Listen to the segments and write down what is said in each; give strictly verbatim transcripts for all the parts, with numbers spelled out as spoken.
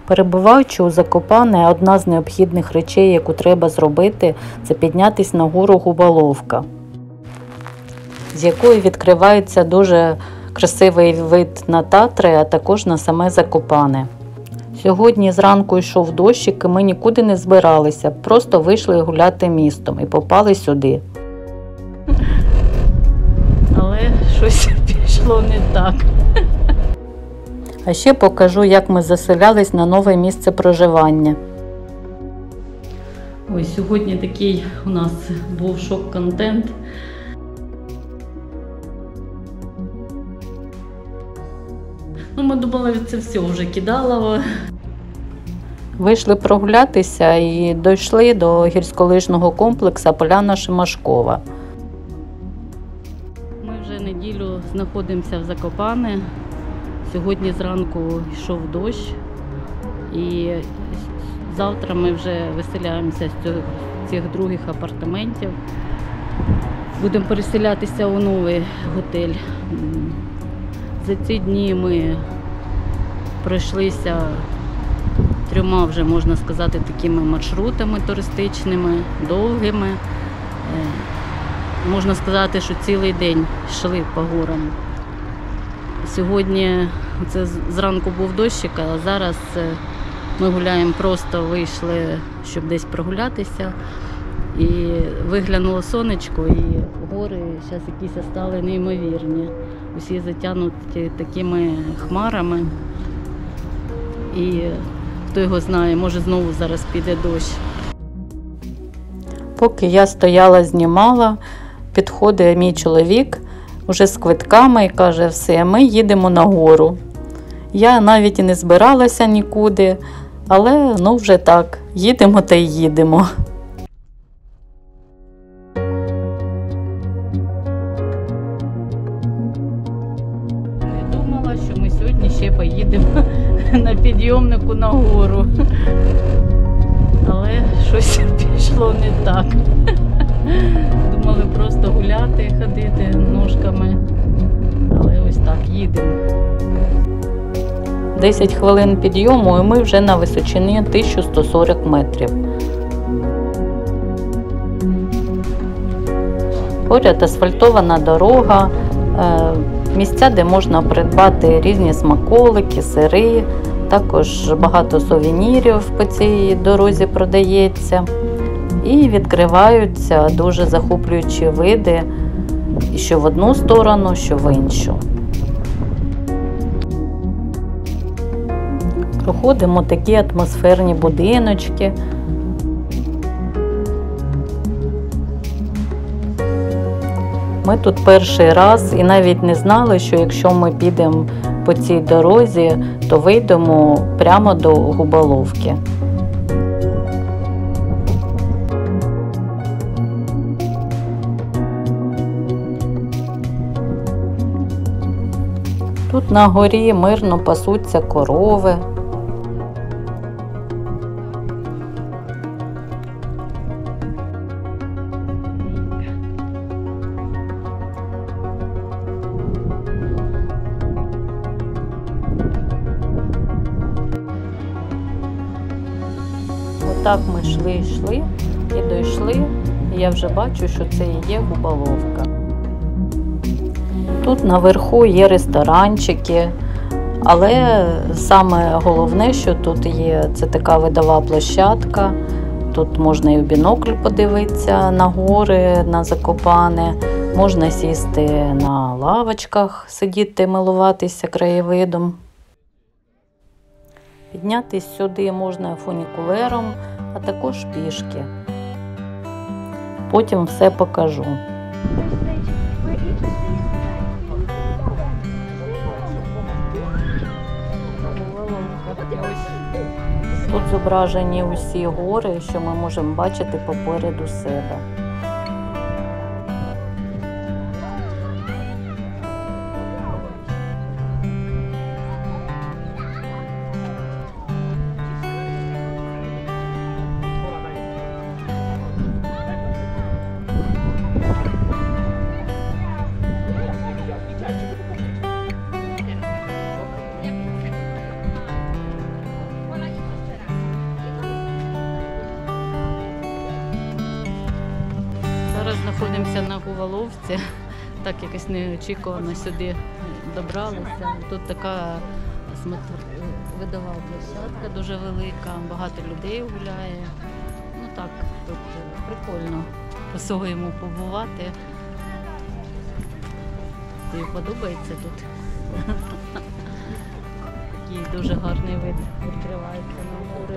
Перебуваючи у Закопане, одна з необхідних речей, яку треба зробити, це піднятися на гору Губаловка, з якої відкривається дуже красивий вид на Татри, а також на саме Закопане. Сьогодні зранку йшов дощик, і ми нікуди не збиралися, просто вийшли гуляти містом і попали сюди. Але щось пішло не так. А ще покажу, як ми заселялись на нове місце проживання. Ось сьогодні такий у нас був шок-контент. Ну, ми думали, це все вже кидало. Вийшли прогулятися і дійшли до гірськолижного комплексу Поляна Шимашкова. Ми вже неділю знаходимося в Закопане. Сьогодні зранку йшов дощ, і завтра ми вже виселяємося з цих других апартаментів. Будемо переселятися у новий готель. За ці дні ми пройшлися трьома, вже можна сказати, такими маршрутами туристичними, довгими. Можна сказати, що цілий день йшли по горам. Сьогодні це зранку був дощик, а зараз ми гуляємо, просто вийшли, щоб десь прогулятися. І виглянуло сонечко, і гори зараз якісь стали неймовірні. Усі затягнуті такими хмарами. І хто його знає, може знову зараз піде дощ. Поки я стояла, знімала, підходить мій чоловік уже з квитками і каже: все, ми їдемо на гору. Я навіть і не збиралася нікуди, але ну вже так, їдемо та й їдемо. Не думала, що ми сьогодні ще поїдемо на підйомнику на гору. Але щось пішло не так. Думали просто гуляти, ходити ножками, але ось так, їдемо. десять хвилин підйому і ми вже на височині тисяча сто сорок метрів. Поряд асфальтована дорога, місця, де можна придбати різні смаколики, сири, також багато сувенірів по цій дорозі продається. І відкриваються дуже захоплюючі види, що в одну сторону, що в іншу. Проходимо такі атмосферні будиночки. Ми тут перший раз і навіть не знали, що якщо ми підемо по цій дорозі, то вийдемо прямо до Губаловки. Тут на горі мирно пасуться корови. Отак ми йшли, йшли і дійшли, і я вже бачу, що це і є Губаловка. Тут наверху є ресторанчики, але саме головне, що тут є, це така видова площадка. Тут можна і в бінокль подивитися на гори, на Закопане, можна сісти на лавочках, сидіти, милуватися краєвидом. Піднятися сюди можна фунікулером, а також пішки. Потім все покажу. Тут зображені усі гори, що ми можемо бачити попереду себе. спускатися на Гуваловці. Так якось неочікувано сюди добралися. Тут така видова площадка дуже велика, багато людей гуляє. Ну так, тут прикольно по-своєму побувати. Тобі подобається тут? Такий дуже гарний вид відкривається на гори.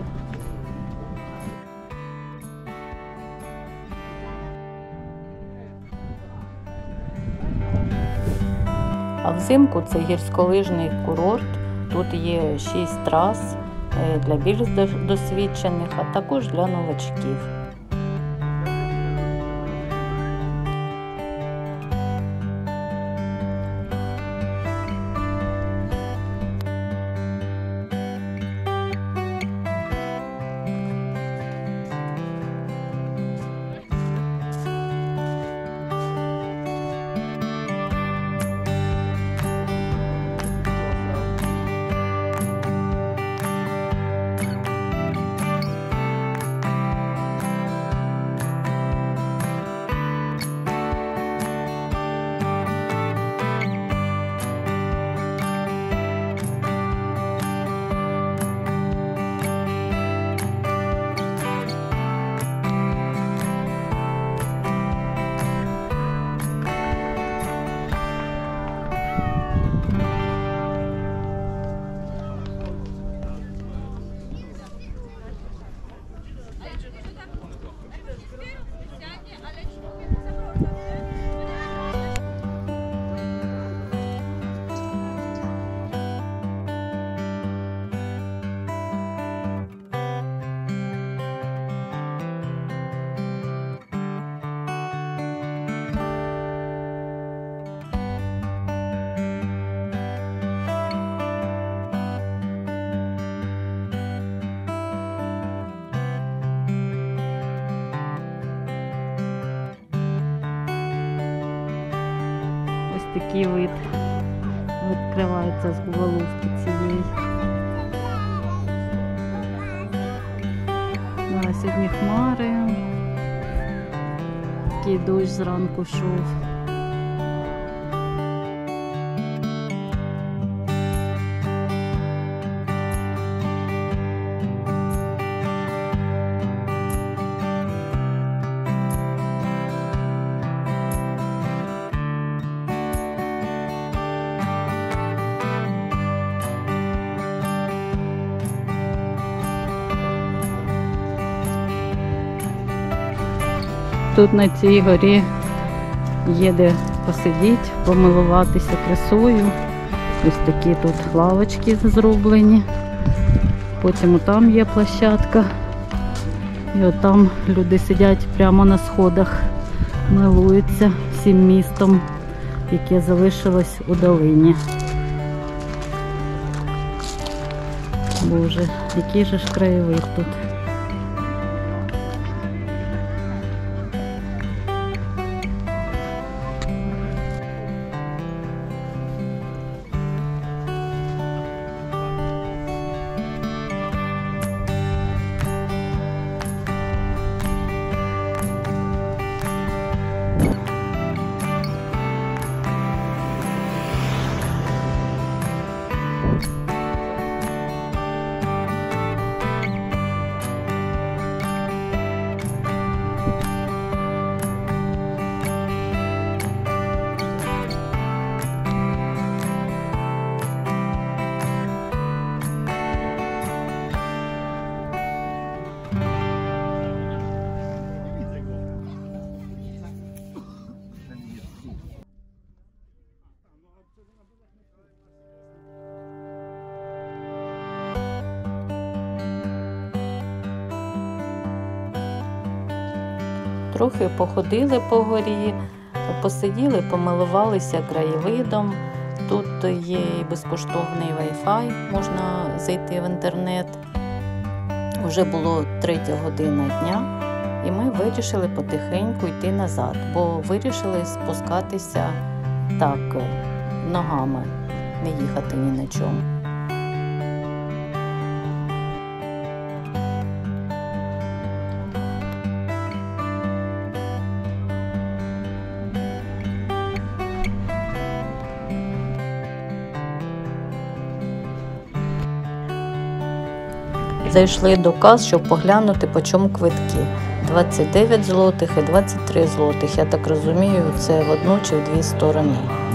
А взимку це гірськолижний курорт. Тут є шість трас для більш досвідчених, а також для новачків. Такий вид відкривається з Гуваловки цієї. Да, сьогодні хмари, такий дощ зранку йшов. Тут на цій горі є де посидіти, помилуватися красою. Ось такі тут лавочки зроблені. Потім там є площадка. І отам люди сидять прямо на сходах, милуються всім містом, яке залишилось у долині. Боже, який же ж краєвид тут. Трохи походили по горі, посиділи, помилувалися краєвидом. Тут є і безкоштовний вай-фай, можна зайти в інтернет. Вже було третя година дня, і ми вирішили потихеньку йти назад, бо вирішили спускатися так, ногами, не їхати ні на чому. зайшли до кас, щоб поглянути, по чому квитки. двадцять дев'ять злотих і двадцять три злотих. Я так розумію, це в одну чи в дві сторони.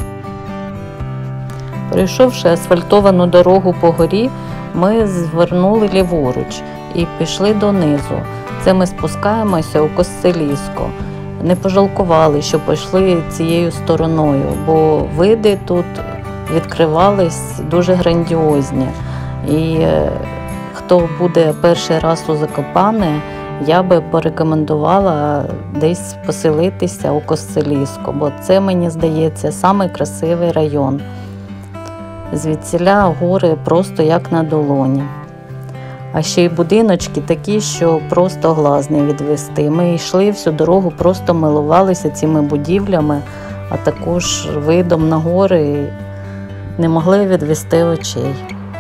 Пройшовши асфальтовану дорогу по горі, ми звернули ліворуч і пішли донизу. Це ми спускаємося у Костелівсько. Не пожалкували, що пішли цією стороною, бо види тут відкривались дуже грандіозні. І хто буде перший раз у Закопане, я би порекомендувала десь поселитися у Костелівську, бо це, мені здається, самий красивий район. Звідсіля гори просто як на долоні. А ще й будиночки такі, що просто глаз не відвести. Ми йшли всю дорогу, просто милувалися цими будівлями, а також видом на гори, не могли відвести очей.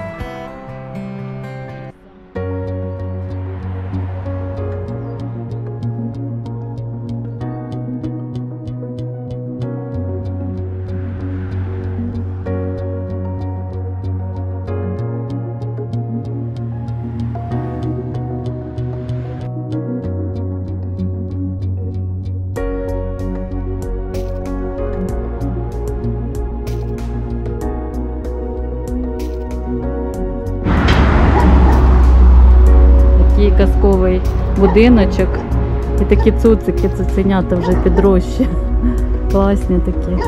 Казковий будиночок і такі цуцики, цуценята вже підрощі. Класні такі.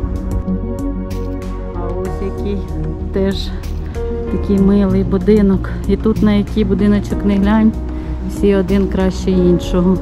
А ось який теж такий милий будинок. І тут на який будиночок не глянь, всі один краще іншого.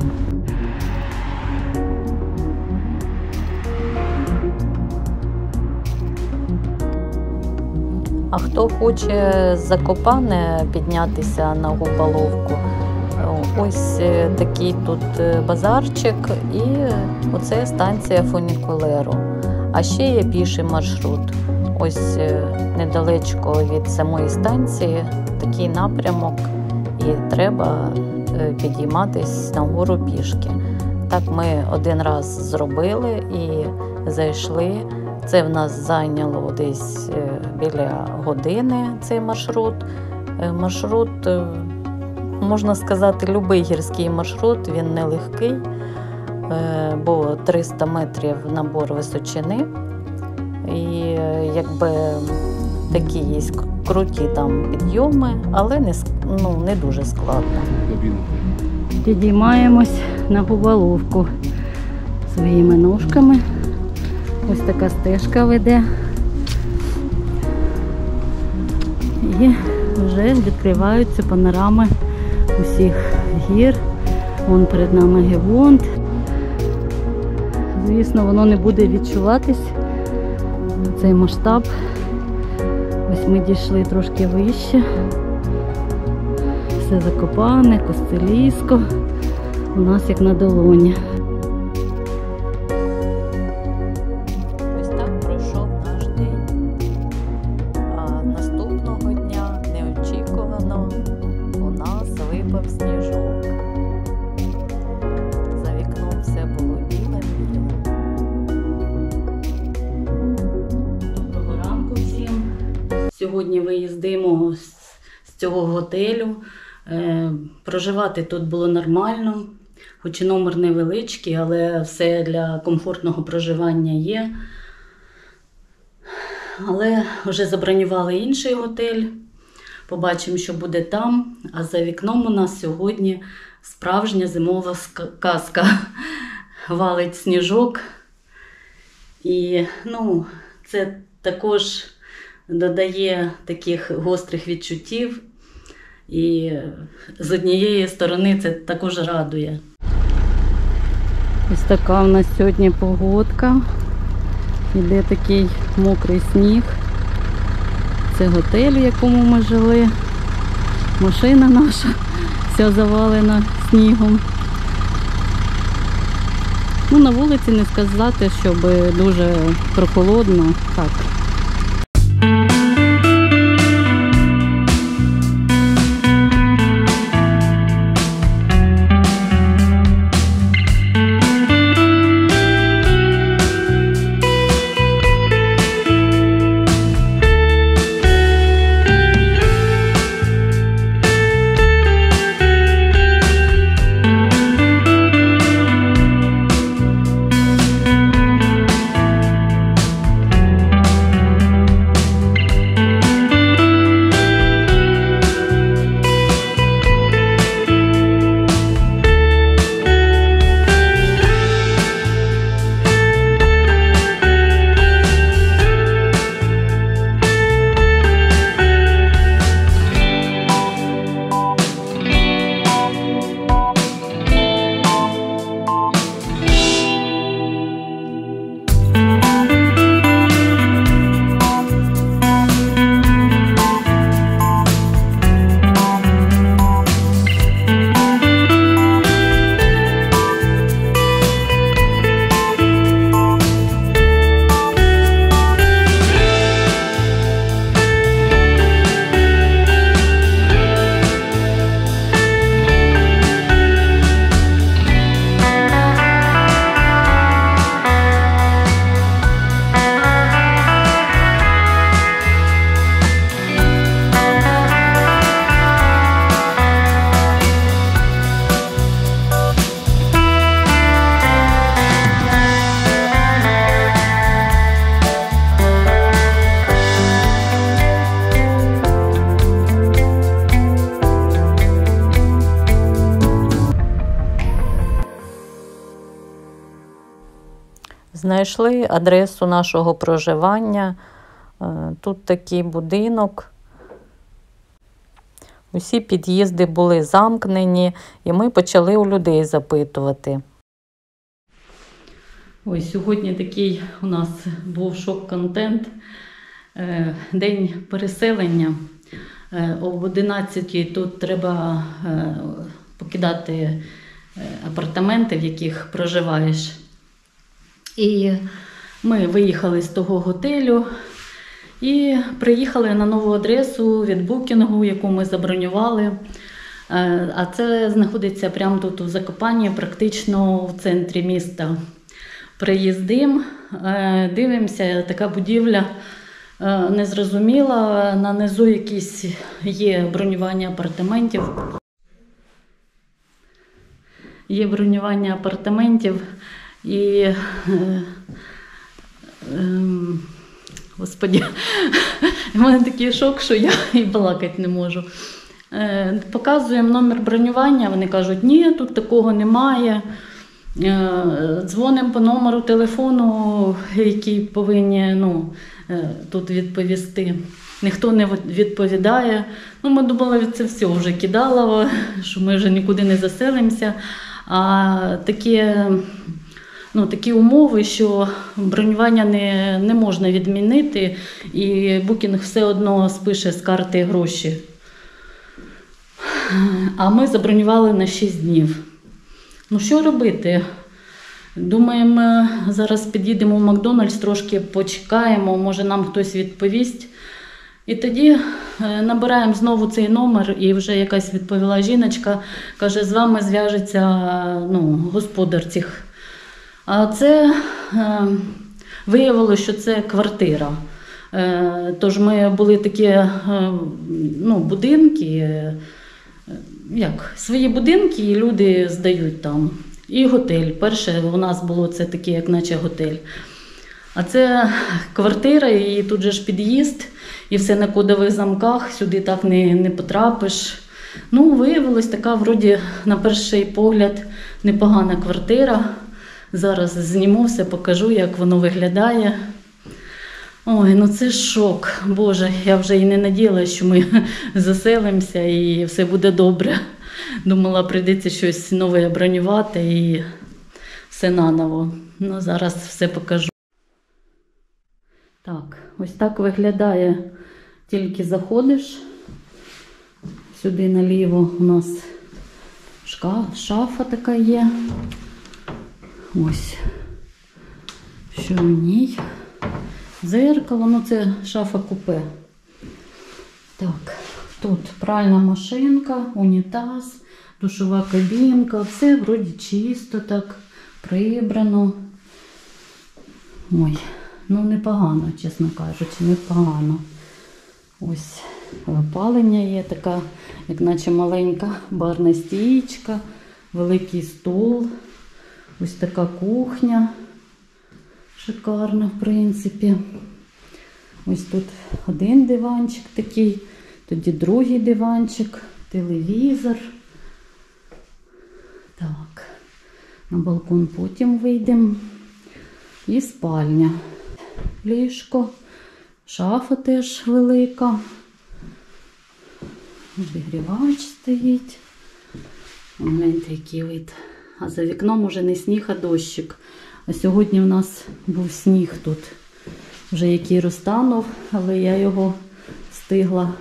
А хто хоче з Закопане піднятися на Губаловку, ось такий тут базарчик і оце станція фунікулеру. А ще є піший маршрут. Ось недалечко від самої станції такий напрямок і треба підійматись на гору пішки. Так ми один раз зробили і зайшли. Це в нас зайняло десь біля години цей маршрут. Маршрут, можна сказати, будь-який гірський маршрут, він нелегкий, бо триста метрів набор височини. І якби такі є круті там підйоми, але не, ну, не дуже складно. Підіймаємось на Губаловку своїми ножками. Ось така стежка веде. І вже відкриваються панорами усіх гір. Вон перед нами Гевонт. Звісно, воно не буде відчуватись, цей масштаб. Ось ми дійшли трошки вище. Все Закопане, Костелівсько. У нас як на долоні. Сьогодні виїздимо з цього готелю. Проживати тут було нормально, хоч і номер невеличкий, але все для комфортного проживання є. Але вже забронювали інший готель, побачимо, що буде там. А за вікном у нас сьогодні справжня зимова казка. Валить сніжок. І ну, це також додає таких гострих відчуттів, і з однієї сторони це також радує. Ось така у нас сьогодні погодка. Іде такий мокрий сніг. Це готель, в якому ми жили. Машина наша вся завалена снігом. Ну, на вулиці не сказати, щоб дуже прохолодно. Так. Знайшли адресу нашого проживання. Тут такий будинок. Усі під'їзди були замкнені, і ми почали у людей запитувати. Ось сьогодні такий у нас був шок-контент. День переселення. Об одинадцятій тут треба покидати апартаменти, в яких проживаєш. І ми виїхали з того готелю і приїхали на нову адресу від букінгу, яку ми забронювали. А це знаходиться прямо тут у Закопанні, практично в центрі міста. Приїздимо, дивимося, така будівля незрозуміла, на низу якісь є бронювання апартаментів. Є бронювання апартаментів і, е, е, господи, в мене такий шок, що я і балакати не можу. Е, показуємо номер бронювання, вони кажуть, ні, тут такого немає. Е, дзвонимо по номеру телефону, який повинні, ну, е, тут відповісти. Ніхто не відповідає. Ну, ми думали, це все вже кидало, що ми вже нікуди не заселимося. А такі, ну, такі умови, що бронювання не, не можна відмінити, і букінг все одно спише з карти гроші. А ми забронювали на шість днів. Ну, що робити? Думаємо, зараз під'їдемо в Макдональдс, трошки почекаємо, може нам хтось відповість. І тоді набираємо знову цей номер, і вже якась відповіла жіночка, каже, з вами зв'яжеться, ну, господар цих. А це е, виявилося, що це квартира. Е, тож ми були такі, е, ну, будинки, е, як, свої будинки, і люди здають там. І готель. Перше у нас було це таке, як наче готель. А це квартира, і тут же ж під'їзд, і все на кодових замках, сюди так не, не потрапиш. Ну, виявилось така, вроді, на перший погляд, непогана квартира. Зараз зніму все, покажу, як воно виглядає. Ой, ну це шок. Боже, я вже і не надіялася, що ми заселимося і все буде добре. Думала, прийдеться щось нове бронювати і все наново. Ну, зараз все покажу. Так, ось так виглядає, тільки заходиш. Сюди наліво у нас шкаф, шафа така є. Ось, що в ній. Дзеркало, ну це шафа-купе. Так, тут пральна машинка, унітаз, душова кабінка. Все вроді чисто так, прибрано. Ой. Ну, непогано, чесно кажучи, непогано. Ось опалення є така, як наче маленька барна стійка, великий стол. Ось така кухня. Шикарна, в принципі. Ось тут один диванчик такий, тоді другий диванчик, телевізор. Так, на балкон потім вийдемо. І спальня. Ліжко, шафа теж велика, обігрівач стоїть. Гляньте, який вид. А за вікном уже не сніг, а дощик. А сьогодні в нас був сніг тут, вже який розтанув, але я його встигла.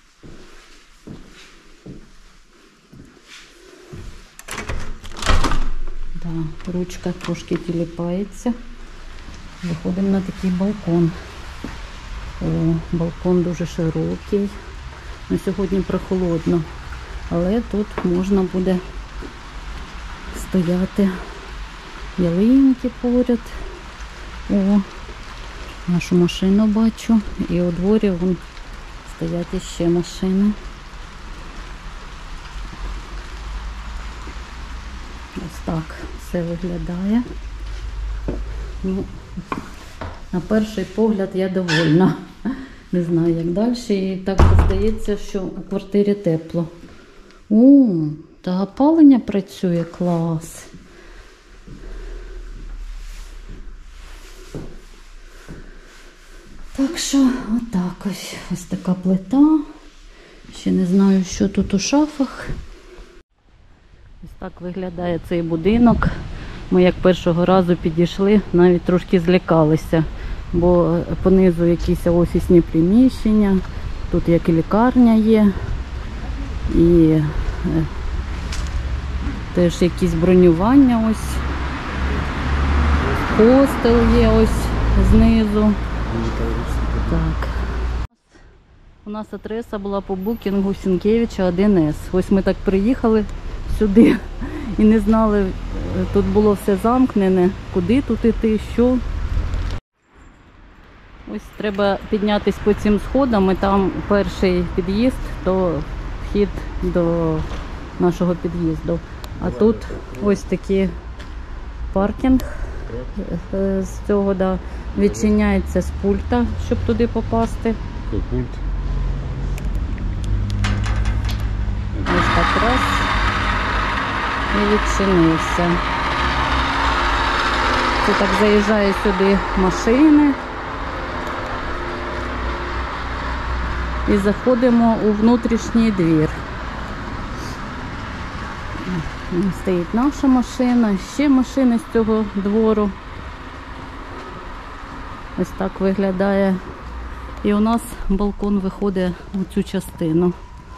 Да, ручка трошки тіліпається. Виходимо на такий балкон. О, балкон дуже широкий. На сьогодні прохолодно, але тут можна буде стояти. Ялинки поряд. О, нашу машину бачу. І у дворі вон стоять іще машини. Ось так все виглядає. Ну, на перший погляд я довольна. Не знаю, як далі. І так здається, що у квартирі тепло. О, та опалення працює, клас. Так що отак ось. Ось така плита. Ще не знаю, що тут у шафах. Ось так виглядає цей будинок. Ми як першого разу підійшли, навіть трошки злякалися, бо понизу якісь офісні приміщення, тут як і лікарня є, і теж якісь бронювання ось. Хостел є ось знизу. Так. У нас адреса була по букінгу Сінкевича один ес. Ось ми так приїхали сюди і не знали, тут було все замкнене, куди тут іти, що. Ось треба піднятися по цим сходам, і там перший під'їзд, то вхід до нашого під'їзду. А тут ось такий паркінг з цього, да, відчиняється з пульта, щоб туди попасти. Пульт. Ось так раз. І відчинився. Це так заїжджає сюди машини. І заходимо у внутрішній двір. Стоїть наша машина, ще машини з цього двору. Ось так виглядає. І у нас балкон виходить у цю частину.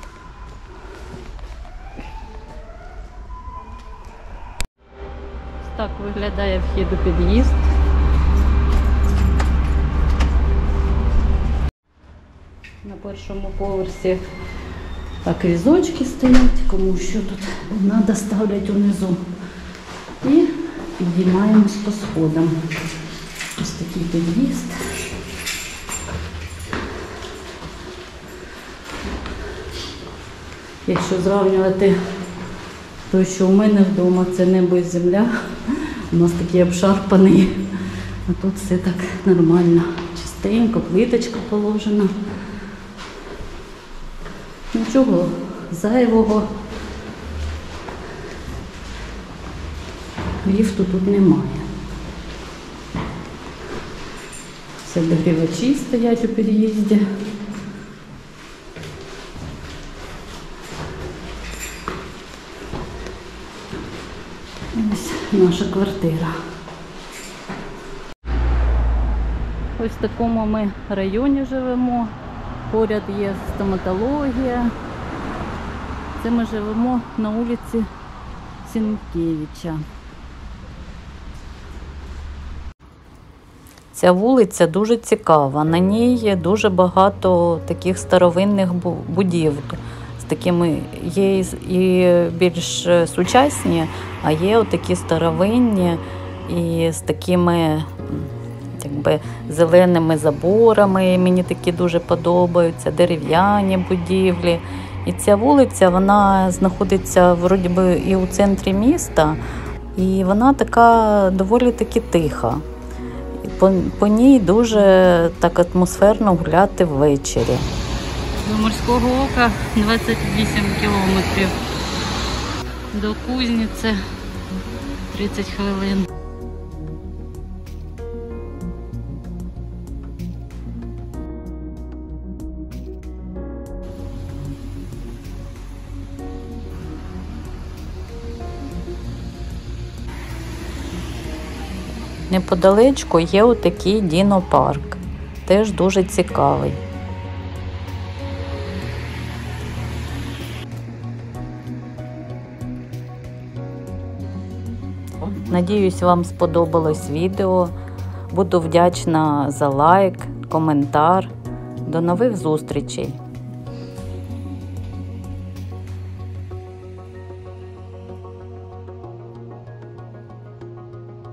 Ось так виглядає вхід у під'їзд. На першому поверсі так різочки стоять, кому що тут треба, ставлять унизу. І підіймаємось по сходам. Ось такий під'їзд. Якщо зрівнювати той, що у мене вдома, це небо і земля. У нас такий обшарпаний, а тут все так нормально. Чистенько, плиточка положена. Нічого зайвого. Ліфту тут немає. Все обігрівачі стоять у під'їзді. Ось наша квартира. Ось в такому ми районі живемо. Поряд є стоматологія. Це ми живемо на вулиці Сінкевича. Ця вулиця дуже цікава. На ній є дуже багато таких старовинних будівель. З такими є і більш сучасні, а є отакі старовинні і з такими якби зеленими заборами. Мені такі дуже подобаються, дерев'яні будівлі. І ця вулиця, вона знаходиться вроді би і у центрі міста, і вона така доволі таки тиха. По, по ній дуже так атмосферно гуляти ввечері. До Морського Ока двадцять вісім кілометрів. До Кузниці тридцять хвилин. Неподалечку є отакий дінопарк, теж дуже цікавий. Надіюсь, вам сподобалось відео. Буду вдячна за лайк, коментар. До нових зустрічей!